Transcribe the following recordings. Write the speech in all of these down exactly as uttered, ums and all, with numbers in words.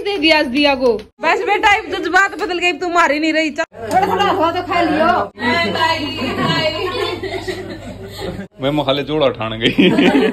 दे दिया आज दिया को। बस बेटा अब जज्बात बदल गई, तुम मारी नहीं रही। थोड़ा थोड़ा हुआ तो खा लियो। मैं मखाले जोड़ा ठान गई।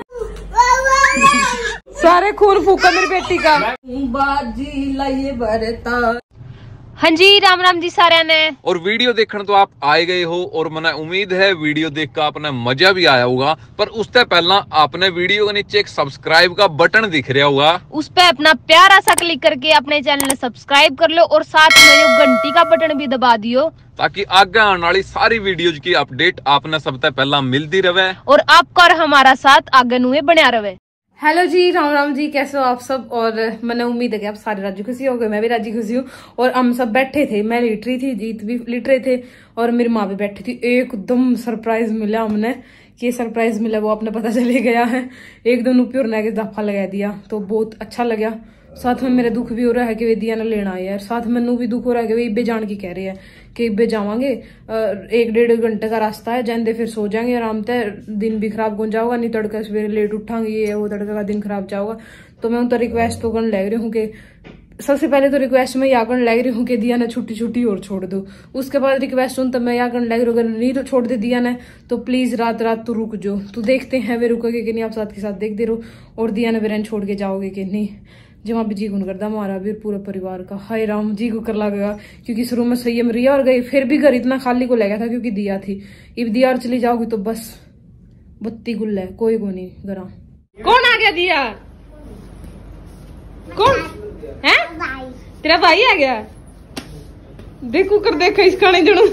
सारे खून फूका मेरी बेटी का। बाजी लाइए बरता। हाँ जी, राम राम जी सारे ने। और वीडियो देखने तो आप आए गए हो और मैंने उम्मीद है वीडियो देख कर आपने मजा भी आया होगा। पर उससे पहला आपने वीडियो के नीचे एक सब्सक्राइब का बटन दिख रहा होगा, उस पे अपना प्यारा सा क्लिक करके अपने चैनल सब्सक्राइब कर लो और साथ में जो घंटी का बटन भी दबा दियो, ताकि आगे आने वाली सारी वीडियोज की अपडेट आपने सबसे पहला मिलती रहे और आपका और हमारा साथ आगे नुए बना रहे। हेलो जी, राम राम जी, कैसे हो आप सब। और मैंने उम्मीद है कि आप सारे राजी खुशी हो गए, मैं भी राजी खुशी हूँ। और हम सब बैठे थे, मैं लिट रही थी, जीत भी लिट रहे थे और मेरी माँ भी बैठी थी। एकदम सरप्राइज मिला हमने, कि सरप्राइज मिला वो अपने पता चले गया है। एकदम ऊपर ने दफा लगा दिया तो बहुत अच्छा लगा। साथ में मेरा दुख भी हो रहा है कि वे दिया ने लेना आया है, साथ में नू भी दुख हो रहा है कि वे इब्बे जान की कह रही है कि इब्बे जावांगे। एक डेढ़ घंटे का रास्ता है, जाते फिर सो जाएंगे आराम से, दिन भी खराब हो जाओगा, नहीं तड़का सवेरे लेट उठांगे, ये वो तड़का का दिन खराब जाओगा। तो मैं उनका रिक्वेस्ट तो करने लग रही हूँ कि सबसे पहले तो रिक्वेस्ट मैं या करने लग रही हूँ कि दिया ने छुट्टी छुट्टी और छोड़ दो। उसके बाद रिक्वेस्ट सुन तो मैं या करने लग रही हूँ अगर नहीं तो छोड़ दे दिया ने तो प्लीज रात रात तो रुक जाओ। तो देखते हैं वे रुकोगे कि नहीं, आप साथ के साथ देखते रहो। और दिया ने बेरन छोड़ के जाओगे कि नहीं। जमा भी जी गुन करता हमारा भी पूरे परिवार का। हाय राम जी को कर लगेगा क्योंकि शुरू में संयम रिया और गई, फिर भी घर इतना खाली को लगा था क्योंकि दिया थी। अब दिया और चली जाओगी तो बस बत्ती गुल है, कोई को नहीं घरा। कौन आ गया दिया? कौन है? तेरा भाई आ गया। देखो कर देखा इस खाने जड़ू।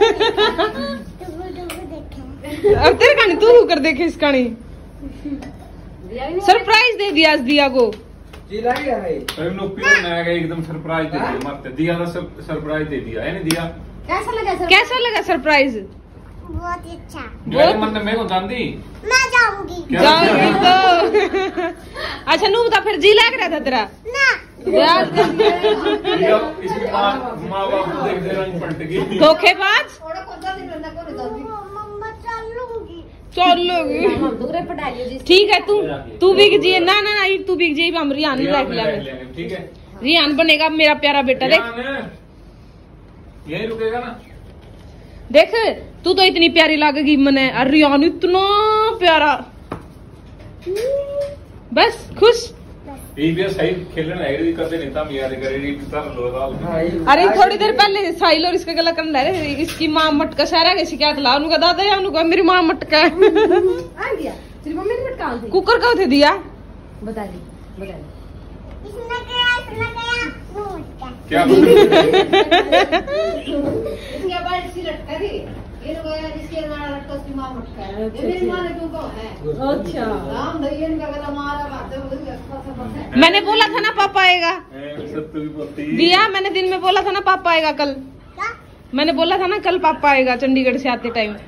अब तेरे खाने तू कर देखे इस खाने। सरप्राइज दे दिया आज दिया को। एकदम सरप्राइज दे दिया, मत दिया था सरप्राइज दे दिया है नहीं दिया। कैसा लगा कैसा लगा सरप्राइज? बहुत अच्छा। बहुत मतलब मैं को जानती मैं जाऊंगी जाऊंगी तो। अच्छा नू बता फिर जी लग रहा था तेरा ना इसकी माँ बाप देख दे रंग पलट गई। धोखेबाज। मम्मा चलूंगी चलोगी ठीक है। तू तू बिक जी ना ना ना तू बिक जी, हम रियान लेके लेंगे। ठीक है, रियान बनेगा मेरा प्यारा बेटा। देख यही रुकेगा ना। देख तू तो इतनी प्यारी लगेगी मने, और रियान इतना प्यारा। बस खुश। सही खेलने लग रही करते नहीं था याद करे। अरे थोड़ी देर पहले साहिल और इसका गला करने लग रहे, इसकी माँ मटका सारा के शिकायत ला। उनका दादा या उनका मेरी माँ मटका है। आ गया तेरी मम्मी ने मटका दी। कुकर कब थे दिया बता दी बता दी। इसने क्या इसने क्या वो क्या इसके बाद सी लटका दी ये लोग आया जिसके नारा लटका उसकी मां मटका है। ये मेरी मां ने क्यों कहा है? अच्छा राम भैया ने कहा मारा बातें बोल के। मैंने बोला था ना पापा आएगा दिया, मैंने दिन में बोला था ना पापा आएगा कल। मैंने बोला था ना कल पापा आएगा चंडीगढ़ से आते टाइम।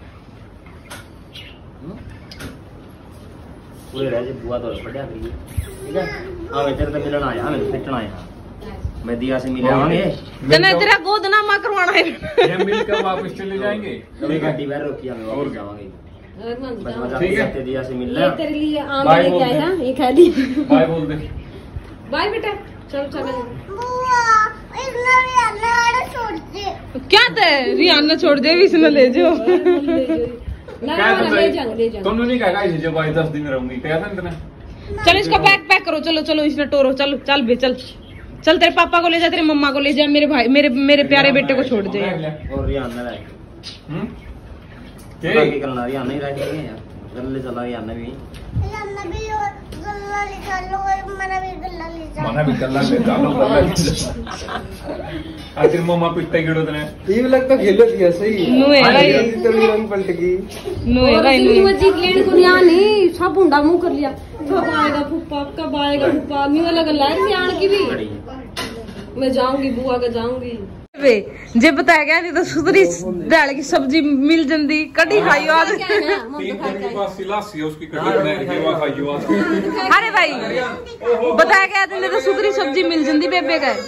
बुआ तो बढ़िया ठीक है। हाँ तेरे तो मिलना आया, हमें फिटना आया, मैं दिया से मिले आवांगे। जना तेरा गोदनामा करवाना है। ये मिलकर वापस चले जाएंगे। कभी गाड़ी बाहर रोकी हमें और जावांगे। ठीक है, दिया से मिल रहा तेरे लिए आम लेके आया हां, ये खा ली। बाय बोल दे। बाय बेटा, चल चल। बुआ इसने रियाना छोड़ दे। क्या थे रियाना छोड़ दे, इसने ले जाओ। ना ले जाओ ले जाओ। तुमने नहीं कहा इसे जब आई दस दिन रहूंगी, कहा था इतना। चल इसका बैग पैक करो, चलो चलो इसने टोरो। चलो चल बे चल चल, तेरे पापा को ले जा, तेरे मम्मा को ले जा, मेरे भाई मेरे मेरे प्यारे बेटे को छोड़ दे। और रियाना रह हम्म के करना रियाना ही रह गए यार, गल्ले चला रियाना भी रियाना भी गल्ला निकाल लो और मना भी गल्ला ले जा। मना भी गल्ला निकाल लो। आखिर मम्मा पिटते गिड़ो तने ये लगता खेलो दिया सही नुए भाई तो रंग पलट गई। नुए भाई नुए मजीद लेने को नहीं नहीं सब हुंडा मुंह कर लिया। कब आएगा फुप्पा, कब आएगा फुप्पा। न्यू लगा लहर भी आने की भी। मैं जाऊंगी बुआ के जाऊंगी वे जे बताया गया नहीं तो सुधरी दाल की सब्जी मिल जंदी, कड़ी खाइयो आज। तीन दिन के बाद सिलासी है उसकी कड़ी बना के वा खाइयो आज। अरे भाई बताया गया नहीं तो सुधरी सब्जी मिल जंदी बेबे का।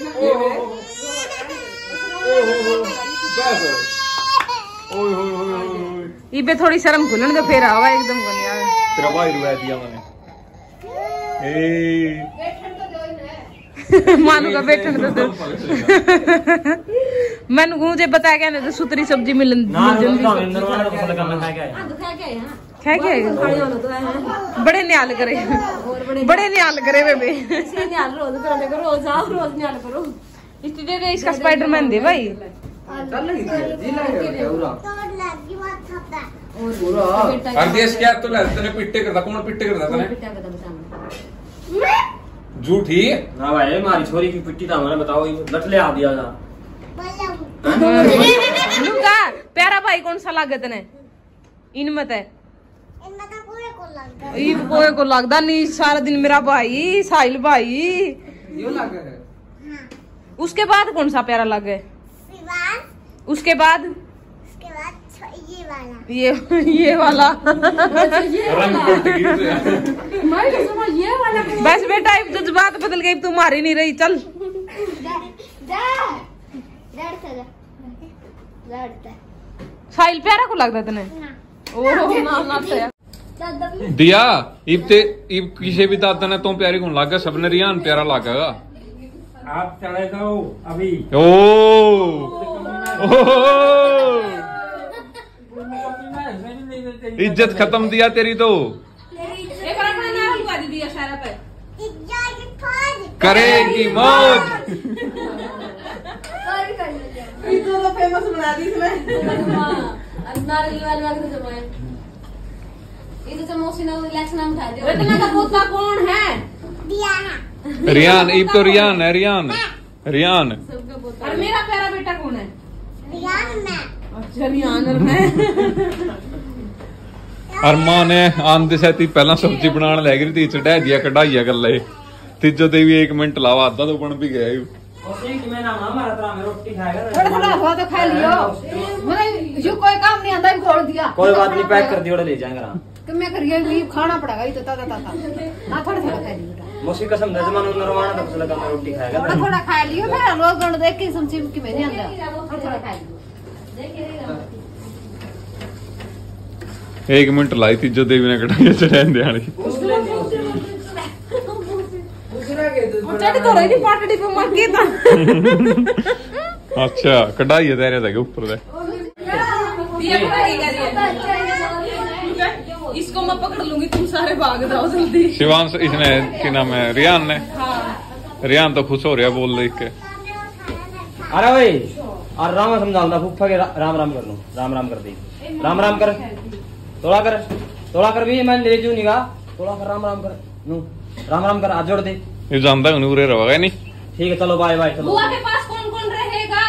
ओए होए होए इबे थोड़ी शर्म खुलन तो फेर आवा एकदम को नहीं आवे। तेरा भाई रुआ दिया मैंने। ए मानू का बैठन दे दो मैंने मुझे बताया क्या नहीं तो सुतरी सब्जी मिल खा के बड़े न्याल करे बड़े न्याल करे बेबे इसका स्पाइडरमैन दे भाई क्या तो तने पिट्टे करता कौन पिट्टे करता तने झूठी हाँ भाई हमारी छोरी की पिट्टी था मैंने बताओ लट ले आ दिया था लुका प्यारा भाई कौन सा लागे तने इनमत है ये कोई को लगदा नहीं सारा दिन मेरा भाई साहिल भाई यो लगा है उसके बाद कौन सा प्यारा लगे उसके बाद ये ये वाला बस बेटा जज्बात बदल गई तुम्हारी नहीं रही चल साहिल प्यारा को लगता तने ओह ना ना दिया इब ते इब किसी भी दादा ने तो प्यारी कौन लागा सबने रियान प्यारा लागेगा आप चले जाओ अभी ओ इज्जत खत्म दिया तेरी तो करेगी मौत फेमस बना दी इसमें कौन है रियान इब तो रियान है रियान रियान और मेरा प्यारा बेटा कौन है अच्छा रियान और मैं अरमा ने आंदे से ती पहला सब्जी बनाने लग रही थी चढ़ा दिया कढ़ाइया गले तीजो ते भी एक मिनट लावा आधा तो बन भी गया थोड़ा थोड़ा हुआ तो खा लियो मैंने जो कोई काम नहीं आता खोल दिया कोई बात नहीं पैक कर दियो ले जाएंगे तो मैं करिए खाना पड़ेगा ये तो ताता ताता हां थोड़ा थोड़ा खा लियो मोसी कसम जजमान नरवाना तब से लगा मैं रोटी खाएगा थोड़ा थोड़ा खा लियो मैं लोग गण देख के समझी कि मैं नहीं आंदा थोड़ा थोड़ा खा लियो एक मिनट लाई तीजो देवी ने कढ़ाइया चढ़ा दियाली चढ़ तो रही पाटड़ी पे मर गई था अच्छा कढ़ाइया तेरे तक ऊपर दे इसको मैं पकड़ लूंगी तुम सारे भाग जाओ जल्दी शिवांश इसने क्या नाम है रियान ने रियान तो खुश हो रहा बोल देख के अरे भाई और राम समझाऊंगा फूफा के राम राम कर लूं राम राम कर दी राम राम कर थोड़ा कर थोड़ा कर भी मैं ले जू निगा थोड़ा कर राम राम कर नू राम राम कर हाथ जोड़ दे ये जानता हूँ नूरे रहोगा नहीं ठीक है चलो बाय बाय चलो बुआ के पास कौन कौन रहेगा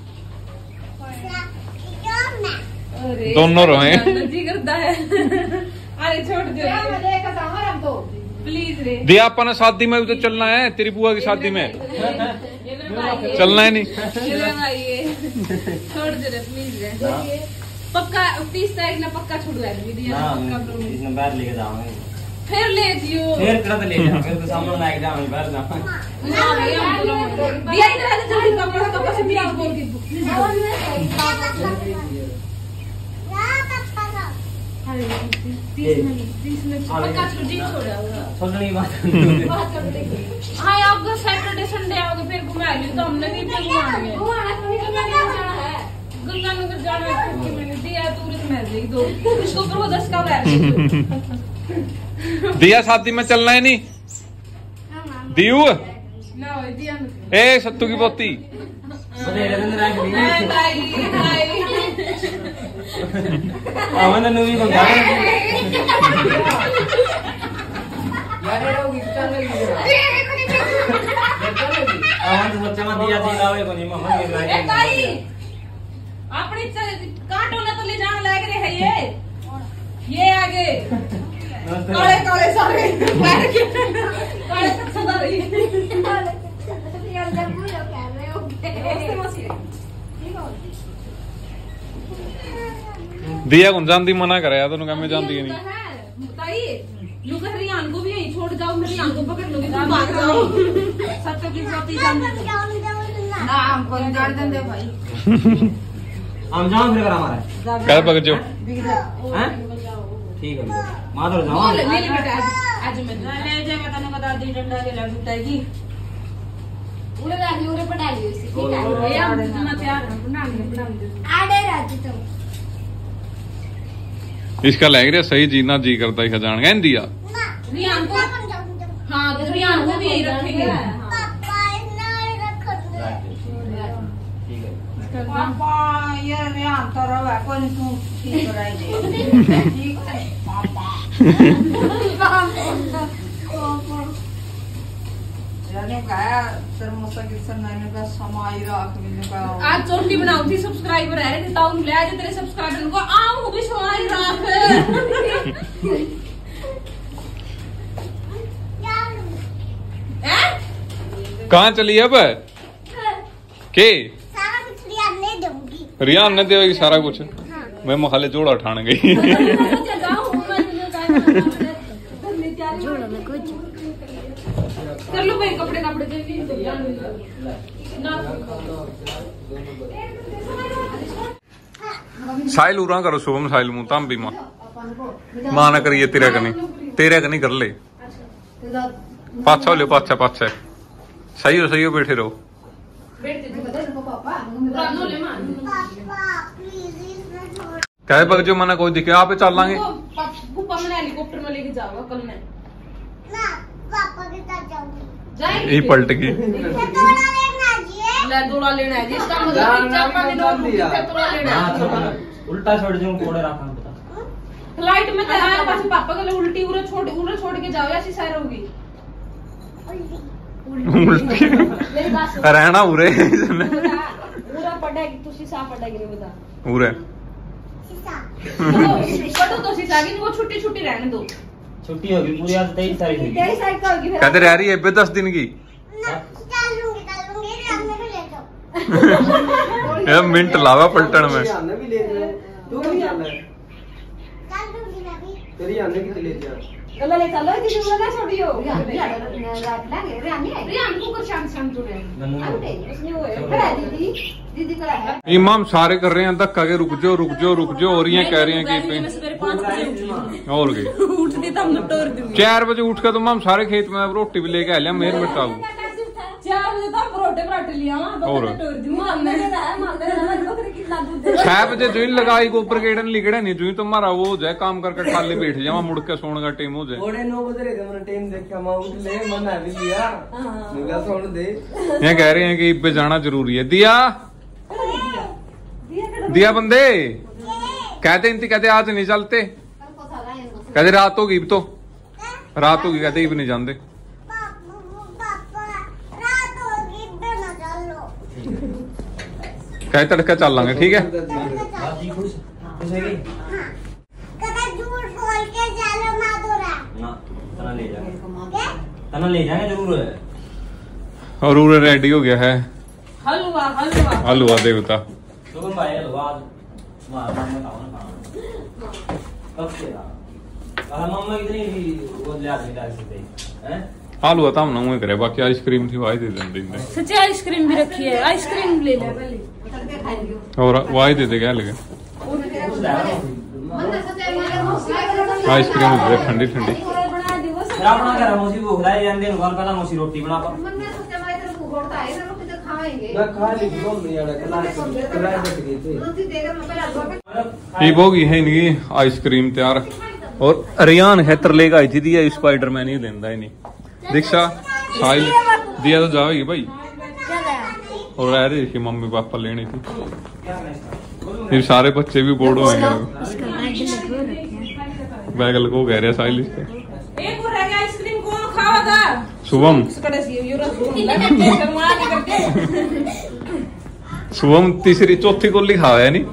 दोनों रहे जी करता है अरे छोड़ दो प्लीज रे दिया अपन शादी में भी तो चलना है तेरी बुआ की शादी में चलना है नहीं छोड़ दे रे प्लीज रे पक्का तीस तारीख ना पक्का छुड़वा दूंगी बाहर लेके जाऊंगे फिर ले दियो फिर तेरा तो ले जा फिर तो सामने ना एग्जाम में बाहर जाऊंगा ना दिया इधर आ जल्दी कपड़ा कपड़ा से बिया बोल के पक्का छुट्टी छोड़ा होगा छोड़ने की बात हाँ आप सैटरडे संडे आओगे फिर घुमा लियो तो हमने भी घुमाएंगे गंगानगर जाना है मैंने दिया टूरिस्ट मैजिक दो इसको ऊपर वो दस का बैठ दिया शादी में चलना है नहीं दियू ना दिया ए सत्तू की पोती अमन नूरी को गाना अमन तो बच्चा मत दिया जी लावे को नहीं मम्मा के लाए अपनी कांटो ना तो ले जाने लग रहे हैं ये ये आगे काले काले सारे पैर के काले सदा रही दिया कौन जानती मना करे तो मैं जानती नहीं रियान को भी यहीं छोड़ जाओ मैं रियान को पकड़ लूंगी तुम भाग जाओ सत्य की प्रति जान ना हमको जान दे भाई हम जाओ फिर हमारा क्या पकड़ जो हैं ठीक है माधुर जाओ ले ले बेटा आज मैं ले जाएगा तने बता दी डंडा के लग उठाएगी यूरे पर डाली हुई ठीक है भैया मैं तैयार हूं बना ले बना ले आड़े राजी तुम इसका लग रहा सही जीना जी करता ही खजान गया दिया रियान को हां तो रियान को भी यही रखेंगे पापा इतना रखेंगे ठीक है पापा ये रियान तो रवा कोई तू ठीक कराई दे ठीक है पापा जाने का तरमोसा के सन्नाने का समाई राख मैंने का आज चोटी बनाऊं थी सब्सक्राइबर है ताऊ ले आज तेरे सब्सक्राइबर को आऊं भी समाई राख हैं कहाँ चली अब के सारा कुछ रियान नहीं दूंगी रियान ने देगी सारा कुछ मैं मखाले जोड़ा ठान गई कर लो भाई कपड़े कपड़े दे साइल उरा करो शुभम साइल मुंह ताम भी मां मां ना करिए तेरा कनी तेरा कनी कर ले पाछा ले पाछा पाछा सही हो सही हो बैठे रहो पापा प्लीज इसमें छोड़ कहे पग जो मना कोई दिखे आप चल लांगे पापा मैंने हेलीकॉप्टर में लेके जाऊंगा कल मैं ना पापा के साथ जाऊंगी जाएंगे ये पलट गई ये थोड़ा लेना जी ले दोड़ा लेना है जिसका मतलब चापा ने नोट फिर दोड़ा लेना है उल्टा छोड़ दूं कोड़े रखा बता फ्लाइट में तो आया पास पापा के लिए उल्टी उरे छोड़ उरे छोड़ के जाओ ऐसी सैर होगी उल्टी मेरी बात सुन रहना उरे उरा पड़ेगी तू सीसा पड़ेगी रे बता उरे सीसा पटो तो सीसा की वो छुट्टी छुट्टी रहने दो छुट्टी होगी पूरी आज तेईस तारीख होगी तेरी साइड का होगी फिर कहते रह रही है बे दस दिन की ना चलूंगी चलूंगी रियान में भी ले जाओ ये मिनट लावा पलटन में रियान ने भी ले जाए तू भी जाना है चलूंगी मैं भी तेरी आने की ले जा चलो ले चलो कि तुम लगा छोड़ियो रियान लागे रियान नहीं है रियान को कर शांत शांत हो रहे अंडे उसने वो है खड़ा है दीदी दीदी खड़ा है इमाम सारे कर रहे हैं धक्का के रुक जाओ रुक जाओ रुक जाओ और ये कह रही हैं कि मैं सवेरे पाँच बजे उठी और गई उठती तो हम तोड़ दूंगी चार बजे उठ कर तो माम सारे खेत में रोटी भी लेके आ लिया मेर में चाहूँ चार बजे तो परोठे पराठे लिया और तोड़ दूंगा हमने छह बजे जो लगाई को ऊपर गेड़न लिगड़े नहीं जो तो मारा वो हो जाए काम करके खाली बैठ जाए मुड़ के सोने का टाइम हो जाए थोड़े नौ बजे रहे मैंने टाइम देखा मैं उठ ले मना भी लिया मुझे सोने दे ये कह रहे हैं कि इब्बे जाना जरूरी है दिया दिया बंदे कहते इनती कहते आज नहीं चलते कहते रात होगी तो रात होगी कहते इब नहीं जानते पापा रात होगी बिना चलो कहे तड़का चल लांगे ठीक है बाजी खुश खुश है कि कदा झूठ बोल के चलो माधुरा ना तना ले जाएंगे के तना ले जाएंगे जरूर है और उरे रेडी हो गया है हलवा हलवा हलवा देवता तो कौन भाई हलवा मां मम्मा खाओ ना कब से रहा मम्मा कितनी वो ले आते डाल सकते हैं हलवा तो हम ना मुँह करे बाकी आइसक्रीम थी वाई दे देंगे सच्ची आइसक्रीम भी रखी है आइसक्रीम ले ले पहले और वाई दे दे क्या लगे आइसक्रीम दे ठंडी ठंडी तेरा अपना घर मोसी भूख लाए जाने दुकान पहला मोसी रोटी बना पर मन में सोचा मैं तेरे को घोड़ता है ना रोटी तो खाएंगे मैं खा ली दो नहीं आड़ा कला कला बैठ गई थी रोटी देकर मैं पहले दो ये होगी है इनकी आइसक्रीम तैयार और रियान है लेगा आई थी दिया स्पाइडरमैन ही लेंदा ही नहीं दीक्षा साहिल दिया तो जाएगी भाई और रह रही थी मम्मी पापा लेनी थी ये सारे बच्चे भी बोर्ड हो गए बैगल को कह रहे साहिल इसका एक और रह गया आइसक्रीम कौन खाएगा शुभम शुभम तीसरी चौथी को लिखा है नहीं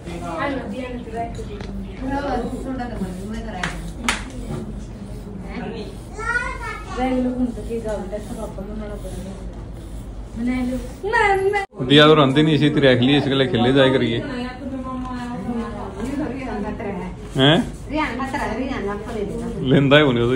दिया तो रंदी नहीं इसी तरह रख ली इसके लिए खेले जाए करिए हैं रियान का तरह रियान का ले देना लेंदा ही बुनिया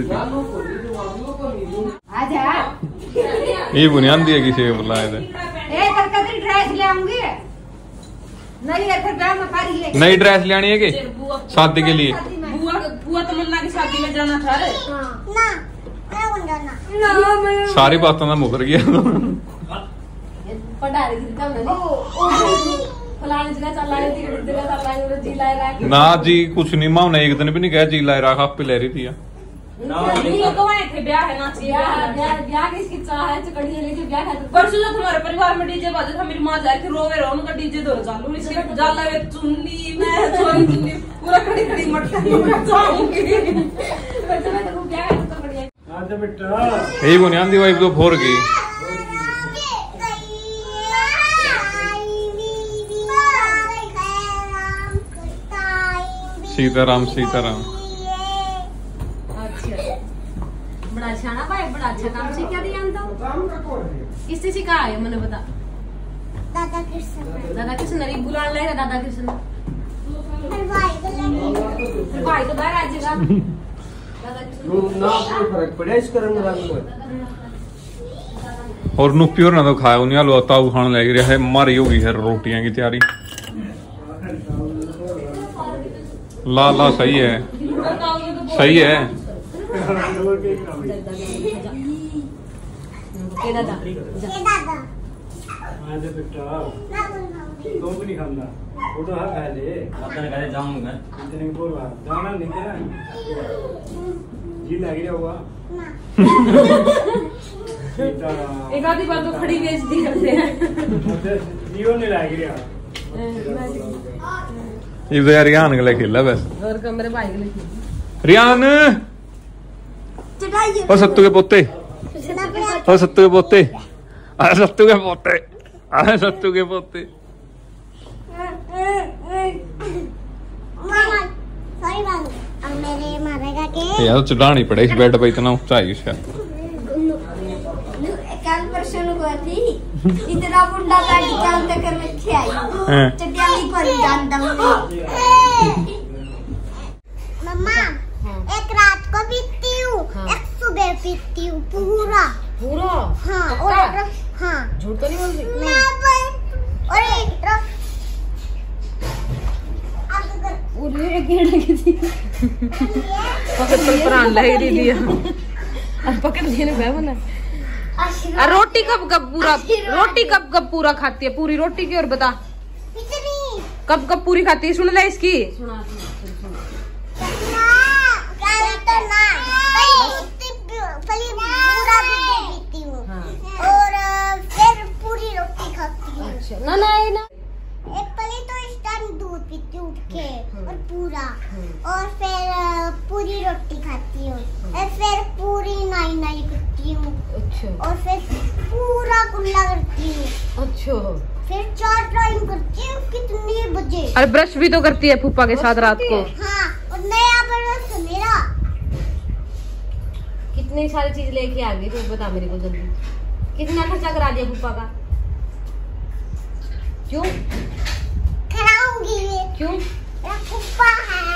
आजा ये बुनियाद दिया किसी को बुलाए थे ए करके ड्रेस ले आऊंगी नहीं है फिर गांव में पारी है नई ड्रेस लेनी है कि शादी के लिए बुआ बुआ तमन्ना की शादी में जाना था रे ना मैं उन जाना ना मैं सारी बातों में मुकर गया ये पढ़ा रही थी तब फलानी जगह चल रहा है तीसरी जगह चल रहा है जी ला रहा है ना जी कुछ नहीं माँ ने एक दिन भी नहीं कहा जी ला रहा आप पे ले रही थी नहीं लोग आए थे ब्याह है ना ब्याह ब्याह ब्याह किसकी चाह है चकड़ियां लेके ब्याह खाते परसों जब तुम्हारे परिवार में डीजे बाजे था मेरी माँ जाए कि रोवे रो उनका डीजे दो चालू इसके जाला वे चुन्नी मैं सोई चुन्नी पूरा खड़ी खड़ी मटका मटका जाऊंगी बच्चे मैं तो ब्याह है तो बढ़िया आज बेटा यही बुनियादी वाइफ तो फोर गई सीताराम सीताराम बड़ा अच्छा ना भाई बड़ा अच्छा काम सीखा दिया तो किससे सिखाया है मैंने बता दादा कृष्ण दादा कृष्ण नरी बुलाने लगे दादा कृष्ण भाई भाई तो बाहर आ जाएगा दादा कृष्ण ना कोई फर्क पड़े इस करने वाले और नु प्योर ना तो खाया उन्हें लो ताऊ खाने लग रहा है मारी होगी है रोटियां की तैयारी ला ला सही है सही है के दादा ये दादा आज बेटा दो भी नहीं खाना वो तो है पहले अपने घरे जाऊंगा इतने बोल रहा जाना नहीं तेरा जी लग रहा हुआ सीताराम एक आधी बार तो खड़ी बेइज्जती करते हैं जीवन नहीं लग रहा ये तो यार रियान के लिए खेला बस और कमरे भाई के लिए रियान चढ़ाइए और सत्तू के पोते और सत्तू के पोते अरे सत्तू के पोते अरे सत्तू के पोते मामा सॉरी बाबू अब मेरे मारेगा के यार चढ़ानी पड़े इस बेड पे इतना ऊंचाई से कल परसों को थी इतना बुंडा गाड़ी चलते कर रखे आई चटियाली पर जानता हूँ मम्मा एक रात को पीती हूँ एक सुबह पीती हूँ पूरा पूरा हाँ और हाँ झूठ तो नहीं बोल रही मैं और एक पूरे गेड़ की थी पकड़ पर प्राण लग रही दिया अब पकड़ दिए ना भाई बना और रोटी कब कब पूरा रोटी कब कब पूरा खाती है पूरी रोटी की और बता कब कब पूरी खाती है सुन ले इसकी सुना और फिर पूरी रोटी खाती हूँ अच्छा ना ना ना एक पली तो इस टाइम दूध पीती हूँ उठ के और पूरा और फिर पूरी रोटी खाती हूँ और फिर पूरी नाई नाई करती हूँ अच्छा और फिर पूरा कुल्ला करती हूँ अच्छा फिर चार टाइम करती हूँ कितने बजे अरे ब्रश भी तो करती है फूफा के साथ रात को हाँ और नया ब्रश मेरा कितनी सारी चीज लेके आ गई तू बता मेरे को जल्दी कितना खर्चा करा दिया फूफा का क्यों कराऊंगी क्यों मेरा फूफा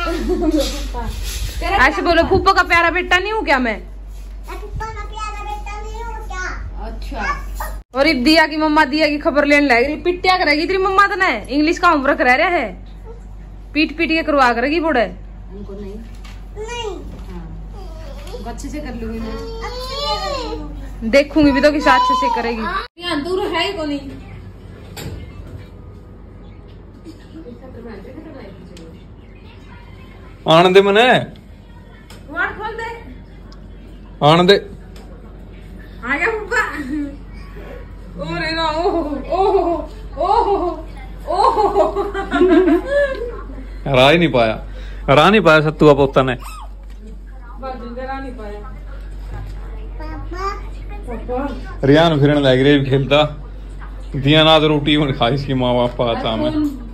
है ऐसे बोलो फूफा का प्यारा बेटा नहीं हूँ क्या मैं मैं फूफा का प्यारा बेटा नहीं हूँ क्या अच्छा और इब दिया की मम्मा दिया की खबर लेने लग रही पिटिया करेगी तेरी मम्मा तो ना इंग्लिश का होमवर्क रह रहा है पीट पीट के करवा करेगी बोड़े उनको नहीं नहीं अच्छे से कर लूंगी मैं अच्छी देखूंगी भी तो किस अच्छे से करेगी यहाँ दूर है ही को नहीं आन दे मने वार खोल दे आन दे आ गया फूफा ओरे ना ओहो ओहो ओहो ओहो रा ही नहीं पाया रा नहीं पाया सत्तू का पोता ने नहीं पाया पापा रियान फिरन लग रही खेलता दिया ना तो रोटी में खाई इसकी माँ बाप का था मैं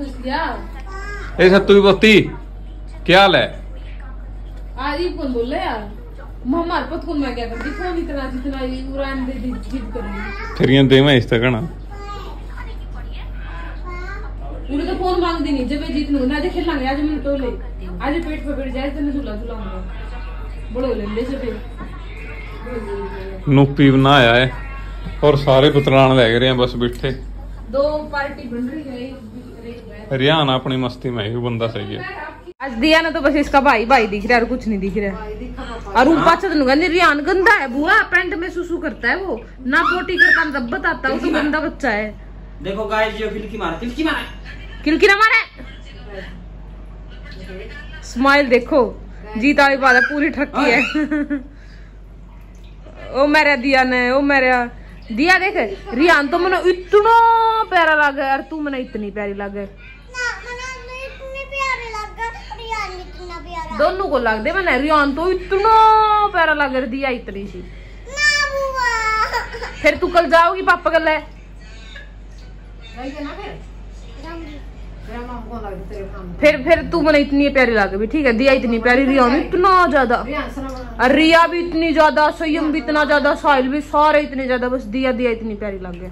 ए सत्तू की पोती क्या हाल है आज ही कौन बोल रहा यार मम्मा पत कौन मैं क्या करती फोन इतना जितना ये उड़ान दे दी जिद करूंगी फिर ये दे मैं इस तक ना उन्हें तो फोन मांग दी नहीं जब मैं जीत लूंगा आज खेल लांगे आज मैं टोले आज पेट पे बैठ जाए तो मैं झूला झूलाऊंगा बड़ो ले ले से नूपी बनाया है और सारे पुत्रान लग रहे हैं बस बैठे दो पार्टी बन रही है रियान अपनी मस्ती में ही बंदा सही है आज दिया ना तो बस इसका भाई भाई दिख रहा है और कुछ नहीं दिख रहा है और ऊपर पाछा तो रियान गंदा है बुआ पैंट में सुसु करता है वो ना पोटी करता ना दब्बत आता है वो तो गंदा बच्चा है देखो गाइस जो खिलकी मारा खिलकी मारा खिलकी ना मारे। स्माइल देखो जीत वाली बात है पूरी ठक्की है। ओ मेरा दिया ने ओ मेरा दिया देख रियान तो मने इतना प्यारा लगे यार तू मने इतनी प्यारी लगे दोनों को लग दे मैंने रियान तो इतना प्यारा लग दिया इतनी सी। फिर तू कल जाओगी पापा कल है फिर फिर तू मैंने इतनी प्यारी लगे भी ठीक है दिया इतनी प्यारी रियान इतना ज्यादा रिया भी इतनी ज्यादा संयम भी इतना ज्यादा साहिल भी सारे इतने ज्यादा बस दिया दिया इतनी प्यारी लगे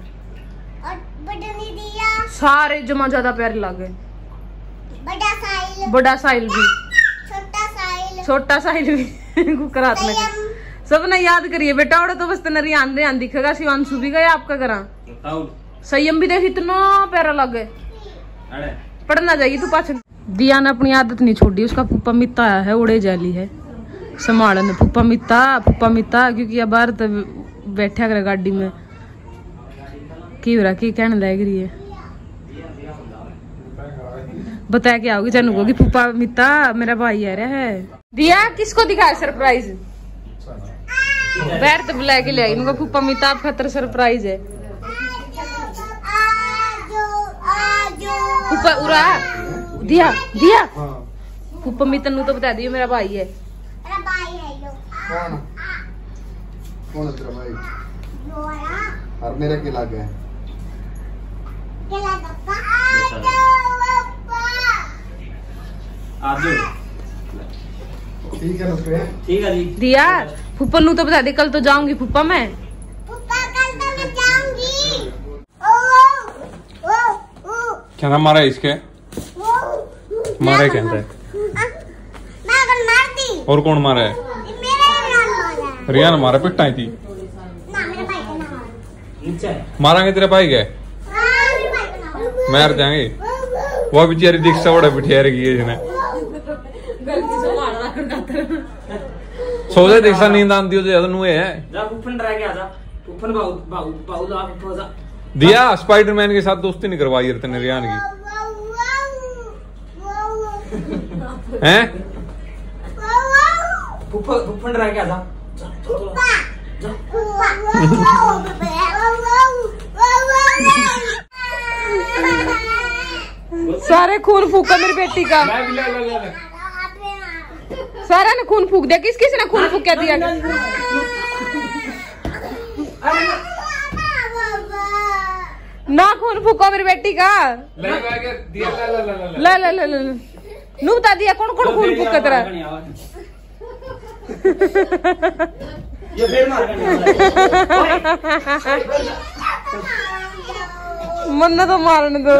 सारे जमा ज्यादा प्यारे लगे बड़ा साहिल बड़ा साहिल भी छोटा साहिल छोटा साहिल भी कुकरात में सब ने याद करिए बेटा और तो बस तेना रियान रियान दिखेगा शिवांशु भी गया आपका करा संयम भी देख इतना प्यारा लगे पढ़ना जाएगी तू पाछ। दिया ने अपनी आदत नहीं छोड़ी उसका पुप्पा मित्ता आया है उड़े जाली है संभालन पुप्पा मित्ता पुप्पा मित्ता क्योंकि अब बाहर तो बैठा करे गाड़ी में की बरा की कहने लग रही है बताया क्या होगी चनू को कि पुप्पा मित्ता मेरा भाई आ रहा है। दिया किसको दिखाया सरप्राइज बैठ तो बुला के ले आई इनको पुप्पा मित्ता आप खतर सरप्राइज है पुप्पा उरा दिया दिया पुप्पा मित्ता नु तो बता दियो मेरा भाई है मेरा भाई है यो कौन कौन है तेरा भाई यो आया और मेरा क्या लगा है क्या लगा पापा आजो ठीक है रुपए ठीक है जी दिया पुप्पा नु तो बता दे कल तो जाऊंगी पुप्पा मैं पापा कल तो मैं जाऊंगी ओ ओ ओ क्या नाम मारा इसके मारे कहते हैं मैं कल मार दी और कौन मारा है मेरे रियान मारा रियान मारा पिटाई थी ना मेरे भाई का नाम नीचे मारांगे तेरे भाई गए हां मेरे भाई का नाम मार जाएंगे वो बेचारी दीक्षा बड़ा बिठेर गई है इसने गलती से मारना कर खातर सोचे दीक्षा नींद आंदी हो ज्यादा नुए है जा फुफन रह गया जा फुफन बाऊ बाऊ बाऊ ला फुफा जा दिया स्पाइडरमैन के साथ दोस्ती नहीं करवाई यार तेने रियान की हैं फुफा फुफन रह गया जा सारे खून फूका मेरी बेटी का सारा ने खून फूक दिया किस किस ने खून फूक क्या दिया ना खून फूको मेरी बेटी का ला ला ला ला नू बता दिया कौन कौन खून फूक तेरा ये फिर मार मन्ना तो मारने दो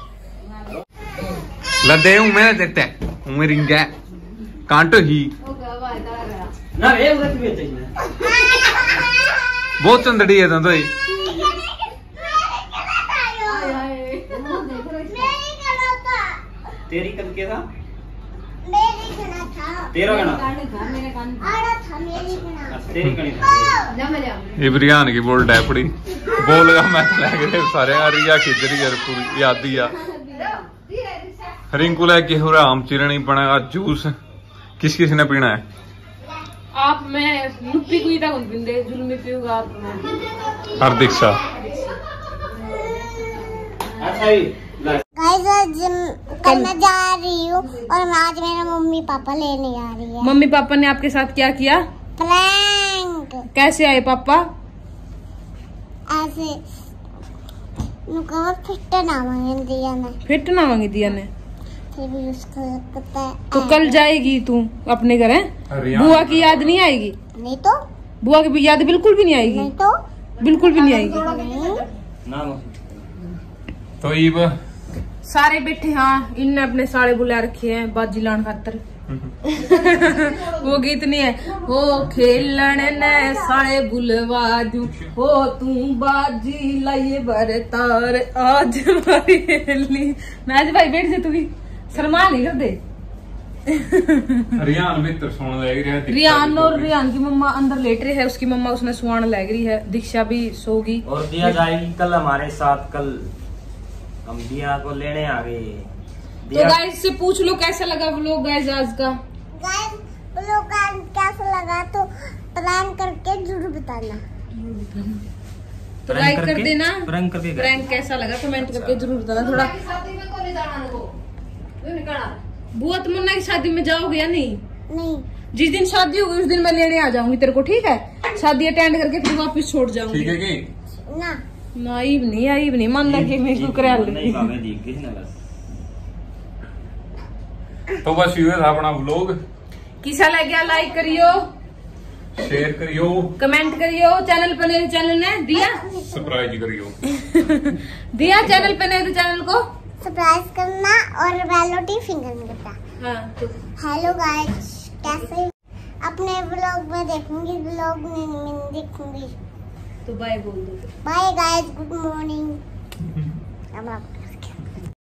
लदे हूं मैं देखते हूं मैं रिंगा कांटो ही ना ये उधर भी चाहिए बहुत चंदड़ी है तो तेरी कल के था मेरी गना था तेरा गना आड़ा था मेरी गना तेरी गनी था जा मैं जा इब्रियान की बोल डैपड़ी बोल का मैच लग रहे सारे रिया खिचड़ी यार पूरी याद दिया रिंकू लेके हो रहा आम चिरणी बनेगा जूस किस किस ने पीना है आप मैं नुप्पी को इता कौन पिंदे जुल्मी पीऊंगा आप मैं हर दीक्षा अच्छा ही गाइस आज कल मैं जा रही हूँ और आज मेरे मम्मी पापा लेने आ रही है मम्मी पापा ने आपके साथ क्या किया प्रैंक कैसे आए पापा ऐसे नुका फिट ना मांगे दिया ने फिट ना मांगी दिया ने फिर भी उसको लगता है तो कल जाएगी तू अपने घर हैं बुआ की याद नहीं आएगी नहीं तो बुआ की याद बिल्कुल भी नहीं आएगी नहीं तो बिल्कुल भी नहीं आएगी नाम तो ईब सारे बैठे हाँ इनने अपने सारे बुला रखे हैं बाजी लान खातर वो गीत नहीं है हो खेलन ने सारे बुलवा दू हो तू बाजी लाइए बरतार आज हमारी हेली नाज भाई बैठ से तू भी शर्मा नहीं कर दे रियान मित्र सोने लग रही है रियान और रियान की मम्मा अंदर लेट रही है उसकी मम्मा उसने सुहान लग रही है दीक्षा भी सोगी और दिया जाएगी कल हमारे साथ कल हम दिया को लेने आ गए। तो गाइस से पूछ लो कैसा लगा व्लॉग गाइस आज का। गाइस व्लॉग कैसा लगा तो प्रैंक करके जरूर बताना। लाइक कर देना। प्रैंक करके प्रैंक कैसा लगा कमेंट करके जरूर बताना। थोड़ा बुआ तमन्ना की शादी में जाओगे या नहीं? नहीं, जिस दिन शादी होगी उस दिन मैं लेने आ जाऊंगी तेरे को, ठीक है? शादी अटेंड करके फिर वापस छोड़ जाऊंगी, ठीक है कि ना नाइब नहीं आईब नहीं मान लगे मेरे को करा ले। तो बस ये था अपना व्लॉग। किसा लग गया लाइक करियो, शेयर करियो, कमेंट करियो। चैनल पे नए चैनल ने दिया सब्सक्राइब करियो। दिया चैनल पे नए तो चैनल को सब्सक्राइब करना और बेल नोटिफिकेशन करना। हाँ तो हेलो गाइस, कैसे अपने व्लॉग में देखूंगी, व्लॉग में में देखूंगी। तो बाय बोल दो। Bye guys, good morning.